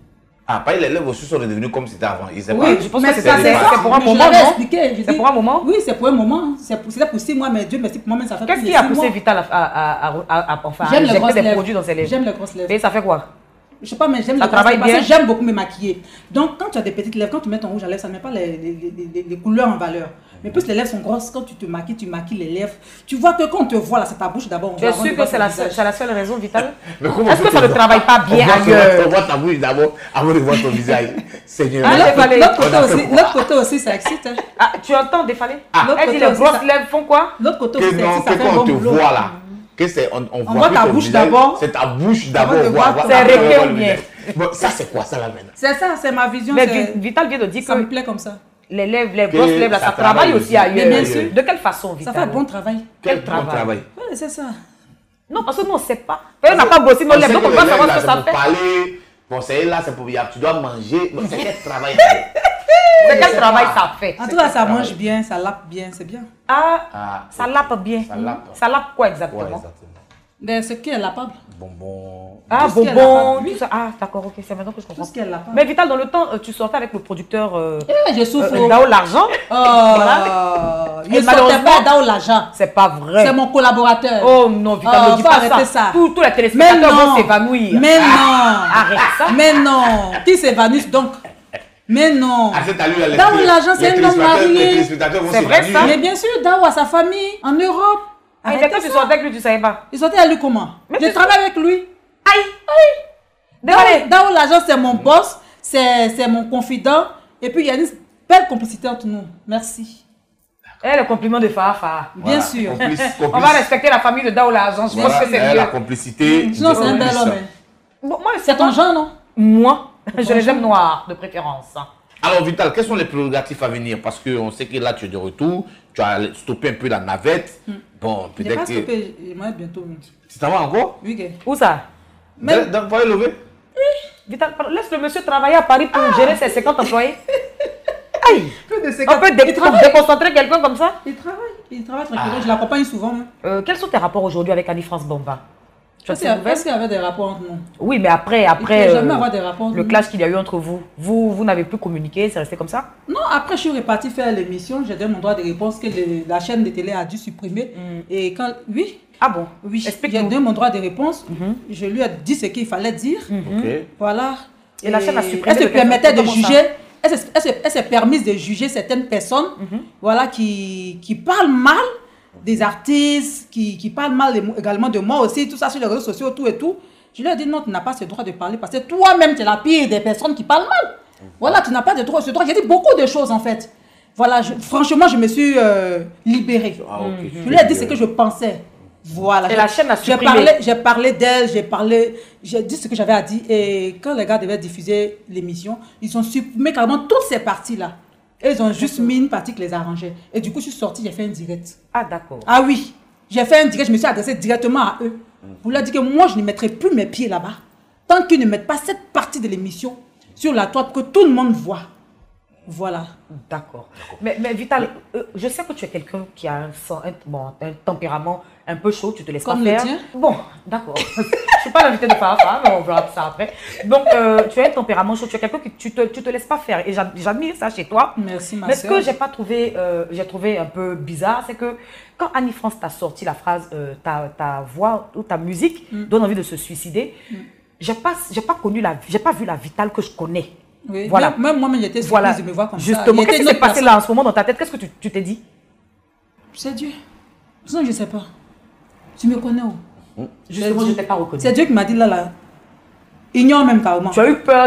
Ah, pas les élèves aussi sont devenus comme c'était avant. Oui, je pense que c'est pour un moment, non? C'est pour un moment? Oui, c'est pour un moment. C'était pour 6 mois, mais Dieu merci, pour moi, ça fait qu'est-ce qui a poussé Vital à injecter des produits dans ses lèvres? J'aime les grosses lèvres. Et ça fait quoi? Je sais pas, mais j'aime les grosses lèvres parce que j'aime beaucoup me maquiller. Donc, quand tu as des petites lèvres, quand tu mets ton rouge à lèvres, ça ne met pas les couleurs en valeur. Mais plus les lèvres sont grosses, quand tu maquilles les lèvres. Tu vois que quand on te voit là, c'est ta bouche d'abord. Tu es sûr que c'est la seule raison, Vital? Est-ce que ça ne travaille pas bien ailleurs? On voit ta bouche d'abord avant de voir ton visage. Seigneur. L'autre côté aussi, ça excite. Ah, tu entends défaler? Elle dit les grosses lèvres font quoi? L'autre côté aussi, ça fait un bon boulot. Quand on te voit là, on voit ta bouche d'abord. C'est ta bouche d'abord. C'est réglé ou bien? Ça, c'est quoi ça là maintenant? C'est ça, c'est ma vision. Mais Vital vient de dire que ça me plaît comme ça. Les lèvres, les grosses lèvres, ça travaille aussi ailleurs. Bien sûr. De quelle façon, Vital? Ça fait un bon travail. Quel travail? Oui, c'est ça. Non, parce que nous, on ne sait pas. On n'a pas bossé nos lèvres, donc on ne peut pas savoir ce que ça fait. Parler, conseiller là, c'est pour tu dois manger. C'est quel travail? C'est quel travail ça fait? En tout cas, ça mange bien, ça lappe bien, c'est bien. Ah, ça lappe bien. Ça lappe quoi exactement? Ce qui est lappable. Bonbons. Ah, bonbons, tout ça. Ah, d'accord, ok, c'est maintenant que je comprends. Tout ce qui est lappable. Mais Vital, dans le temps, tu sortais avec le producteur je souffre. Dao L'Argent. Voilà. Je ne sortais pas Dao L'Argent. C'est pas vrai. C'est mon collaborateur. Oh non, Vital, ne dis pas ça. Tous les téléspectateurs vont s'évanouir. Mais non. Arrête ça. Mais non. Qui s'évanouissent donc? Mais non. Dao L'Argent, c'est un homme marié. C'est vrai ça? Mais bien sûr, Dao a sa famille en Europe. Et quand tu sortais avec lui, tu ne savais pas? Il sortait avec lui comment? Je travaille avec lui. Aïe! Dao L'Argent, c'est mon boss, c'est mon confident. Et puis, il y a une belle complicité entre nous. Merci. Et le compliment de Fafa. Bien sûr. On va respecter la famille de Dao L'Argent. Je pense que c'est mieux. La complicité. Sinon, c'est un bel homme. Moi, c'est ton genre, non? Moi, je les aime noirs, de préférence. Alors, Vital, quels sont les prérogatives à venir? Parce qu'on sait que là, tu es de retour. Tu as stoppé un peu la navette. Bon, peut-être que... Je n'ai pas stoppé, j'aimerais bientôt. Tu t'en vas encore? Oui. Où ça? Dans le foyer levé? Oui. Vital, laisse le monsieur travailler à Paris pour gérer ses 50 employés. Aïe! On peut déconcentrer quelqu'un comme ça? Il travaille tranquillement. Je l'accompagne souvent. Quels sont tes rapports aujourd'hui avec Annie-France Bomba? Est-ce qu'il y avait des rapports entre nous? Oui, mais après jamais avoir des rapports le clash qu'il y a eu entre vous, vous n'avez plus communiqué, c'est resté comme ça? Non, après je suis repartie faire l'émission, j'ai donné mon droit de réponse que la chaîne de télé a dû supprimer. Et quand... Oui. Ah bon? Oui, j'ai donné mon droit de réponse, je lui ai dit ce qu'il fallait dire. Voilà. Et la chaîne a supprimé. Elle se permettait de juger, elle s'est permise de juger certaines personnes voilà, qui parlent mal des artistes, qui parlent mal également de moi aussi, tout ça sur les réseaux sociaux, tout et tout. Je leur ai dit non, tu n'as pas ce droit de parler parce que toi-même, tu es la pire des personnes qui parlent mal. Voilà, tu n'as pas ce droit. J'ai dit beaucoup de choses en fait. Voilà, franchement, je me suis libérée. Je lui ai dit ce que je pensais. Voilà. Et la chaîne a supprimé. J'ai parlé d'elle, j'ai dit ce que j'avais à dire. Et quand les gars devaient diffuser l'émission, ils ont supprimé carrément toutes ces parties-là. Et ils ont juste mis une partie qui les arrangeait. Et du coup, je suis sortie, j'ai fait un direct. Ah, d'accord. Ah oui, j'ai fait un direct, je me suis adressée directement à eux. Pour leur dire que moi, je ne mettrai plus mes pieds là-bas. Tant qu'ils ne mettent pas cette partie de l'émission sur la toile que tout le monde voit. Voilà. D'accord. Mais Vital, je sais que tu es quelqu'un qui a un tempérament un peu chaud, tu te laisses comme pas faire. Comme le tien? Bon, d'accord. Je ne suis pas l'invité de Fafa, mais on verra ça après. Donc, tu as un tempérament chaud, tu es quelqu'un qui tu te laisses pas faire. Et j'admire ça chez toi. Merci, ma Mais soeur. ce que j'ai trouvé un peu bizarre, c'est que quand Annie-France t'a sorti la phrase ta voix ou ta musique donne envie de se suicider, j'ai pas vu la Vital que je connais. Oui, voilà. Même moi-même, j'étais surprise de me voir comme Justement, ça. Justement, qu'est-ce qui s'est passé là en ce moment dans ta tête? Qu'est-ce que tu t'es dit? C'est Dieu. Sinon, je ne sais pas. Tu me connais où? Justement, je ne t'ai pas reconnu. C'est Dieu qui m'a dit là. Ignore même carrément. Tu as eu peur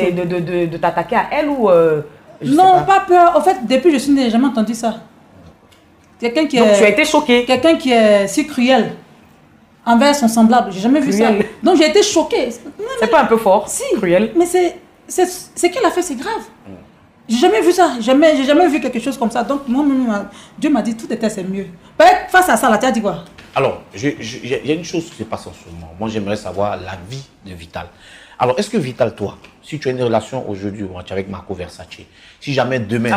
de t'attaquer à elle ou non, pas peur. En fait, depuis que je suis née, j'ai jamais entendu ça. Quelqu'un qui Donc, tu as été choquée. Quelqu'un qui est si cruel envers son semblable. J'ai jamais vu ça. Donc, j'ai été choquée. C'est pas un peu fort? Si. Cruel. Mais c'est qu'elle a fait, c'est grave. J'ai jamais vu ça. J'ai jamais vu quelque chose comme ça. Donc, moi, Dieu m'a dit tout était, c'est mieux. Face à ça, là, tu as dit quoi? Alors, il y a une chose qui se passe en ce moment. Moi, j'aimerais savoir la vie de Vital. Alors, est-ce que Vital, toi, si tu as une relation aujourd'hui avec Marco Versace, si jamais demain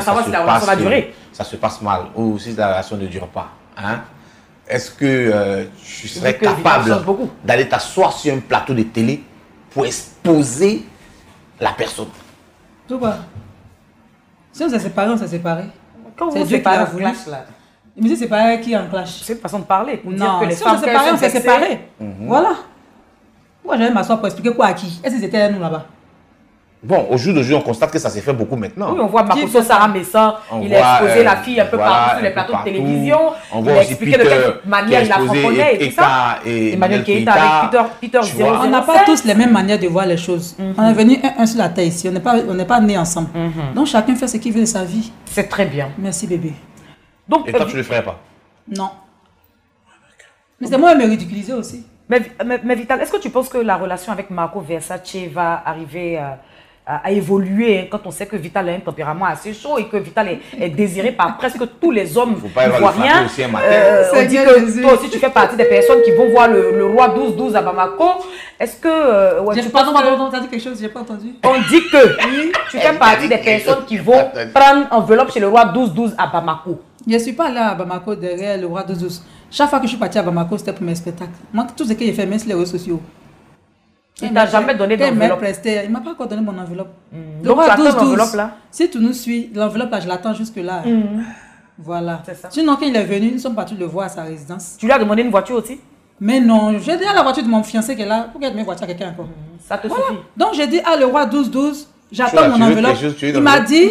ça se passe mal, ou si la relation ne dure pas, hein, est-ce que tu serais capable d'aller t'asseoir sur un plateau de télé pour exposer la personne. Pourquoi? Si on s'est séparés, on s'est séparés. Quand vous séparez en clash là. Mais c'est séparé qui est en clash? C'est une façon de parler. Pour non, dire que les si femmes on s'est séparés, on s'est séparés. Voilà. Moi, j'allais m'asseoir pour expliquer quoi à qui? Est-ce que c'était nous là-bas? Bon, au jour d'aujourd'hui, on constate que ça s'est fait beaucoup maintenant. Oui, on voit Makoto Sarah Messa, il a exposé la fille un peu partout sur les plateaux de télévision. On il a expliqué de quelle manière il la comprenait et tout ça. Emmanuel Keita avec Peter 007. On n'a pas tous les mêmes manières de voir les choses. On est venu un sur la terre ici, on n'est pas nés ensemble. Donc chacun fait ce qu'il veut de sa vie. C'est très bien. Merci bébé. Donc, et toi, tu ne le ferais pas? Non. Mais c'est moi qui me ridiculiser aussi. Mais Vital, est-ce que tu penses que la relation avec Marco Versace va arriver à évoluer quand on sait que Vital a un tempérament assez chaud et que Vital est désiré par presque tous les hommes ivoiriens? On dit que toi aussi tu fais partie des personnes qui vont voir le roi 12-12 à Bamako. Est-ce que... Pardon, tu as dit quelque chose, j'ai pas entendu. On dit que tu fais partie des personnes qui vont prendre enveloppe chez le roi 12-12 à Bamako. Je ne suis pas là à Bamako derrière le roi 12-12. Chaque fois que je suis partie à Bamako, c'était pour mes spectacles. Moi, tout ce que j'ai fait, même sur les réseaux sociaux. Il t'a jamais donné d'enveloppe? Il ne m'a pas encore donné mon enveloppe. Donc, tu attends l'enveloppe là? Si tu nous suis, l'enveloppe là, je l'attends jusque là. Voilà. Sinon, quand il est venu, nous sommes partis le voir à sa résidence. Tu lui as demandé une voiture aussi? Mais non, j'ai déjà la voiture de mon fiancé qui est là. Pourquoi il y a une voiture à quelqu'un encore? Ça te suffit. Donc, j'ai dit, ah, le roi 12-12, j'attends mon enveloppe. Il m'a dit,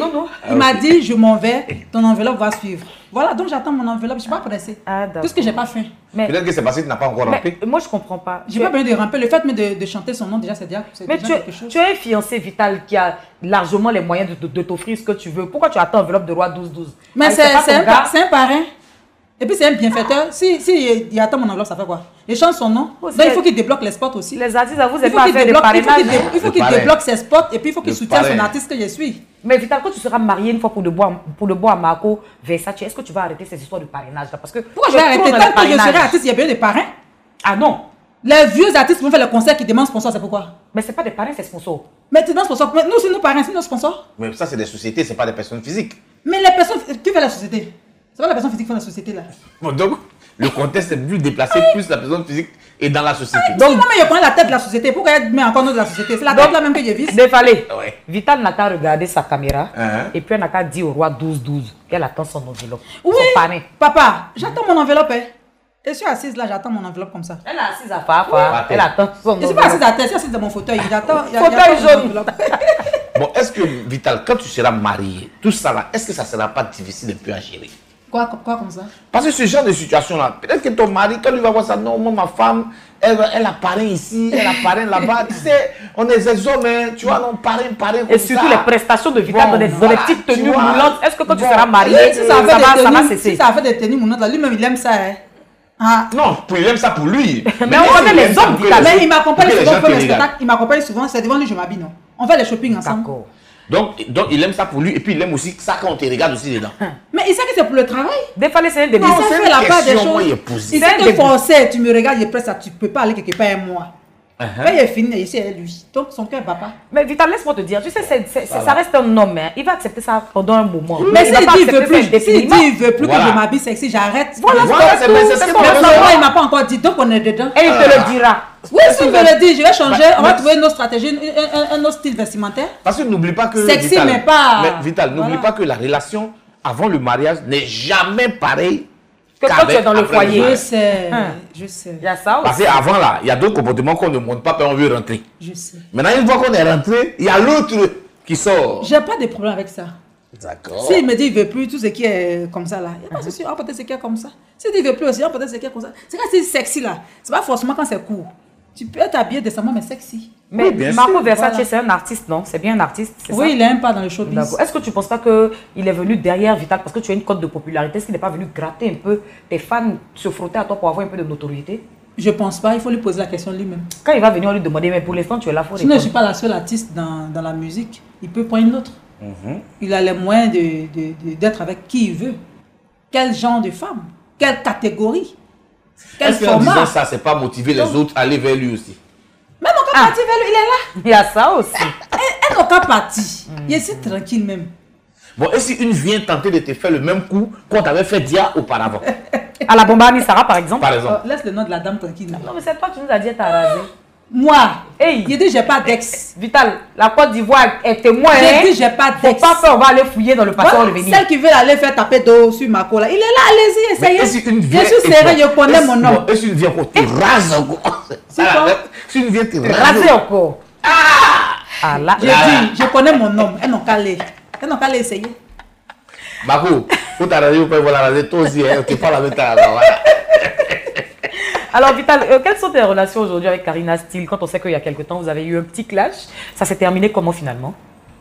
je m'en vais, ton enveloppe va suivre. Voilà, donc j'attends mon enveloppe, je ne suis pas pressée. Puisque je n'ai pas faim. Peut-être que c'est parce que tu n'as pas encore rampé. Moi, je ne comprends pas. Je n'ai pas besoin de ramper. Le fait de chanter son nom, déjà, c'est déjà quelque chose. Tu as un fiancé Vital qui a largement les moyens de t'offrir ce que tu veux. Pourquoi tu attends enveloppe de roi 12-12? Mais c'est un parrain. Et puis c'est un bienfaiteur. Si il attend mon enveloppe, ça fait quoi? Il change son nom. Donc il faut qu'il débloque les spots aussi. Les artistes, vous n'êtes pas faire des parrainages. Il faut qu'il débloque ses spots et puis il faut qu'il soutienne son artiste que je suis. Mais Vital, quand tu seras marié une fois pour le bois à Marco Versace, est-ce que tu vas arrêter ces histoires de parrainage là? Parce que pourquoi je vais arrêter? Tant que je serai artiste, il y a bien des parrains. Ah non. Les vieux artistes qui vont faire le concert qui demandent sponsor, c'est pourquoi? Mais ce n'est pas des parrains, c'est sponsors. Mais tu demandes sponsor. Mais nous, c'est nos parrains, c'est nos sponsors. Mais ça, c'est des sociétés, ce n'est pas des personnes physiques. Mais les personnes, qui fait la société? C'est pas la personne physique qui fait la société là. Bon, donc, le contexte est plus déplacé, plus la personne physique est dans la société. Donc, moi, je prends la tête de la société. Pourquoi elle met encore notre de la société? C'est la tête là même que je vise. Défalé. Vital n'a qu'à regarder sa caméra et puis elle n'a qu'à dire au roi 12-12 qu'elle attend son enveloppe. Oui, papa, j'attends mon enveloppe. Je suis assise là, j'attends mon enveloppe comme ça. Elle est assise à Fafa, elle attend son enveloppe. Je suis pas assise à terre, je suis assise dans mon fauteuil. J'attends. Fauteuil jaune. Bon, est-ce que, Vital, quand tu seras marié, tout ça là, est-ce que ça ne sera pas difficile un peu à gérer? Quoi comme ça? Parce que ce genre de situation-là, peut-être que ton mari, quand il va voir ça, non, moi, ma femme, elle a parrain ici, elle a parrain là-bas. Tu sais, on est des hommes, hein, tu vois, on parrain comme ça. Et surtout les prestations de Vital dans des petites tenues moulantes. Est-ce que quand tu seras marié, ça va cesser? Si ça fait des tenues moulantes, lui-même, il aime ça, hein. Ah. Non, il aime ça pour lui. Mais on connaît les hommes, Vital. Mais il m'accompagne souvent pour les spectacles. Il m'accompagne souvent, c'est devant lui, je m'habille, non? On fait les shopping ensemble. D'accord. Donc, il aime ça pour lui et puis il aime aussi ça quand on te regarde aussi dedans. Mais il sait que c'est pour le travail. Des fois, c'est un début. Non, c'est la part des choses. Il sait que forcer, tu me regardes, je presse ça, tu ne peux pas aller quelque part avec moi. Quand il est fini, ici, c'est lui. Donc, son cœur ne va pas. Mais Vital, laisse-moi te dire, tu sais, ça reste un homme. Hein. Il va accepter ça pendant un moment. Mais s'il dit qu'il ne veut plus que je m'habille sexy, j'arrête. Voilà, c'est tout. Il ne m'a pas encore dit, donc on est dedans. Et il te le dira. Oui, s'il me le dit, je vais changer. On va trouver une autre stratégie, un autre style vestimentaire. Parce que n'oublie pas que. Sexy, Vital, mais pas. Mais Vital, n'oublie pas que la relation avant le mariage n'est jamais pareille. Que quand tu es dans le foyer. Je sais. Je sais. Il y a ça aussi. Parce qu'avant là, il y a d'autres comportements qu'on ne montre pas, mais on veut rentrer. Je sais. Maintenant, une fois qu'on est rentré, il y a l'autre qui sort. J'ai pas de problème avec ça. D'accord. S'il me dit qu'il ne veut plus tout ce qui est comme ça là, il n'y a pas de souci, on va porter ce qui est comme ça. S'il dit qu'il ne veut plus aussi, on va porter ce qui est comme ça. C'est quand c'est sexy là, c'est pas forcément quand c'est court. Tu peux t'habiller décemment mais sexy. Mais oui, Marco Versace, c'est un artiste, non? C'est bien un artiste, c'est ça? Oui, il n'aime pas dans le showbiz. Est-ce que tu ne penses pas qu'il est venu derrière Vital parce que tu as une cote de popularité? Est-ce qu'il n'est pas venu gratter un peu tes fans, se frotter à toi pour avoir un peu de notoriété? Je ne pense pas, il faut lui poser la question lui-même. Quand il va venir, on lui demander, mais pour l'instant, tu es là, faut sinon, je ne suis pas la seule artiste dans la musique. Il peut prendre une autre. Il a les moyens d'être avec qui il veut. Quel genre de femme? Quelle catégorie? Est-ce qu'en disant ça, c'est pas motiver les autres à aller vers lui aussi? Même au cas parti vers lui, il est là. Il y a ça aussi. Elle n'a qu'à partir. Il est si tranquille même. Bon, et si une vient tenter de te faire le même coup qu'on t'avait fait Dia auparavant? À la Bombani Sarah, par exemple. Par exemple. Laisse le nom de la dame tranquille. Non, mais c'est toi qui nous as dit, t'as rasé. Moi, j'ai dit j'ai pas d'ex. Vital, la Côte d'Ivoire est témoin. J'ai dit j'ai pas d'ex. Faut pas faire, on va aller fouiller dans le passé, on va venir. Celle qui veut aller faire taper dos sur ma cola, il est là, allez-y, essayez. Je suis sérieux, je connais mon nom. Et si une vieille encore, tu rases encore. Si une vieille, tu rases encore. Ah là. J'ai dit, je connais mon nom. Elles n'ont qu'à aller. Elles n'ont qu'à aller essayer. Marco, faut t'arranger pour la raser toi aussi. Tu parles avec ta. Alors Vital, quelles sont tes relations aujourd'hui avec Karina Steele? Quand on sait qu'il y a quelque temps, vous avez eu un petit clash. Ça s'est terminé comment finalement?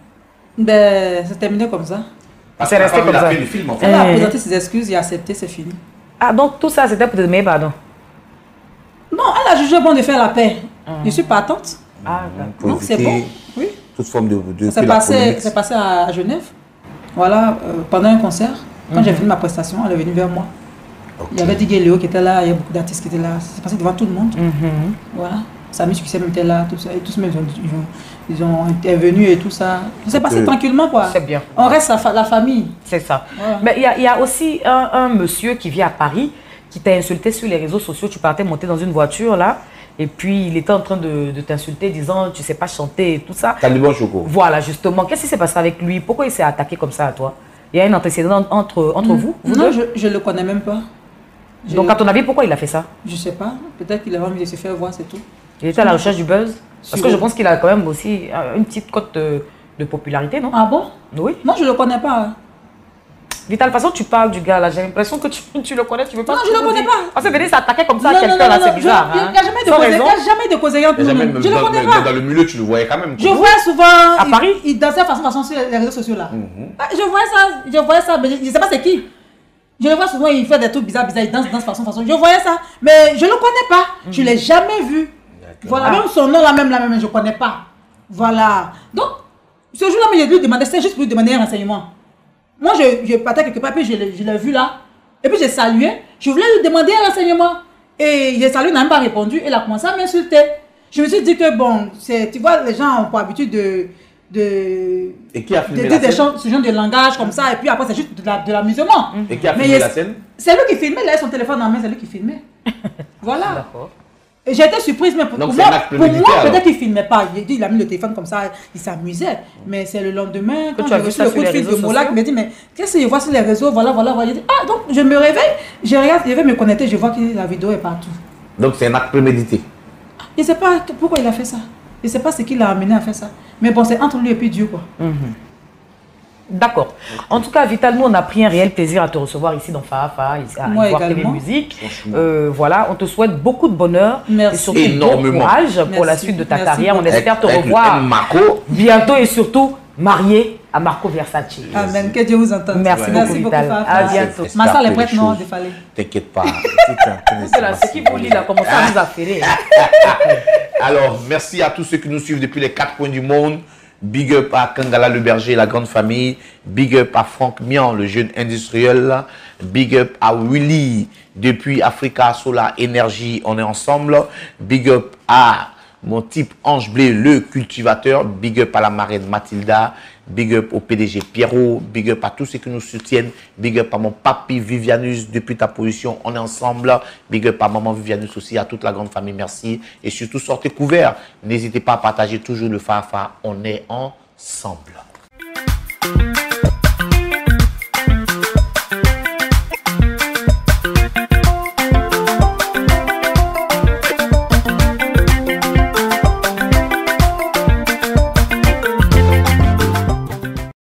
Ben, c'est terminé comme ça. C'est resté comme ça. Elle a présenté ses excuses et accepté, c'est fini. Ah, donc tout ça, c'était pour te demander pardon? Non, elle a jugé bon de faire la paix. Je suis partante. Ah, donc c'est bon. Oui. Toute forme de c'est passé à Genève. Voilà, pendant un concert. Quand j'ai fini ma prestation, elle est venue vers moi. Il y avait Didier Léo qui était là, il y a beaucoup d'artistes qui étaient là. C'est passé devant tout le monde. Voilà. Samy Succès même était là, tout ça. Et tous même ils ont intervenu et tout ça. C'est passé tranquillement, quoi. C'est bien. On reste la famille. C'est ça. Voilà. Mais il y a aussi un monsieur qui vit à Paris qui t'a insulté sur les réseaux sociaux. Tu partais monter dans une voiture là. Et puis, il était en train de t'insulter, disant tu sais pas chanter et tout ça. Taliban Choco. Voilà, justement. Qu'est-ce qui s'est passé avec lui? Pourquoi il s'est attaqué comme ça à toi? Il y a un antécédent entre vous? Non, je ne le connais même pas. Donc, à ton avis, pourquoi il a fait ça? Je sais pas. Peut-être qu'il avait envie de se faire voir, c'est tout. Il était à la recherche du buzz? Parce que je pense qu'il a quand même aussi une petite cote de popularité, non? Ah bon? Oui. Non, je ne le connais pas. Vital, de toute façon, tu parles du gars là. J'ai l'impression que tu le connais, tu veux pas. Non, je ne le connais pas. Ah, c'est venu s'attaquer comme ça à quelqu'un là, c'est bizarre. Il n'y a jamais de cause ayante. Je ne le connais pas. Dans le milieu, tu le voyais quand même. Je vois souvent. À Paris? Il dansait façon sur les réseaux sociaux là. Je voyais ça, mais je ne sais pas c'est qui. Je le vois souvent, il fait des trucs bizarres, il danse façon. Je voyais ça, mais je ne le connais pas. Je ne l'ai jamais vu. Voilà, même son nom là, même je ne connais pas. Voilà. Donc, ce jour-là, je lui demandais, c'est juste pour lui demander un renseignement. Moi, je partais quelque part, puis je l'ai vu là. Et puis j'ai salué. Je voulais lui demander un renseignement. Et j'ai salué, il n'a même pas répondu. Il a commencé à m'insulter. Je me suis dit que bon, tu vois, les gens ont pour habitude et qui a filmé ce genre de langage comme ça. Et puis après, c'est juste de l'amusement. Et qui a filmé la scène? C'est lui qui filmait. Il avait son téléphone en main, c'est lui qui filmait. Voilà. D'accord. J'ai été surprise, mais pour moi, peut-être qu'il ne filmait pas. Il a mis le téléphone comme ça, il s'amusait. Mais c'est le lendemain, quand j'ai reçu le coup de fil de Mola, qui me dit, mais qu'est-ce que je vois sur les réseaux, voilà. J'ai dit, ah, donc je me réveille, je regarde, je vais me connecter, je vois que la vidéo est partout. Donc c'est un acte prémédité? Je ne sais pas pourquoi il a fait ça. Je ne sais pas ce qui l'a amené à faire ça. Mais bon, c'est entre lui et puis Dieu, quoi. D'accord. En tout cas, Vital, nous, on a pris un réel plaisir à te recevoir ici dans Fafa, ici à Ivoire TV Musique. Voilà, on te souhaite beaucoup de bonheur. Merci. Et surtout bon courage pour la suite de ta carrière. On espère te revoir bientôt et surtout marié à Marco Versace. Amen. Que Dieu vous entende. Merci beaucoup, Vital. À bientôt. Ma salle est prête, non, il fallait. T'inquiète pas. Ce qui vous lit là, comment ça nous a fait. Alors, merci à tous ceux qui nous suivent depuis les 4 coins du monde. Big up à Kangala le berger, la grande famille. Big up à Franck Mian, le jeune industriel. Big up à Willy, depuis Africa Solar Energy, on est ensemble. Big up à mon type Ange Blé, le cultivateur. Big up à la marraine Mathilda. Big up au PDG Pierrot. Big up à tous ceux qui nous soutiennent. Big up à mon papi Vivianus, depuis ta position, on est ensemble. Big up à maman Vivianus aussi, à toute la grande famille, merci. Et surtout, sortez couverts. N'hésitez pas à partager toujours le Fafa, on est ensemble.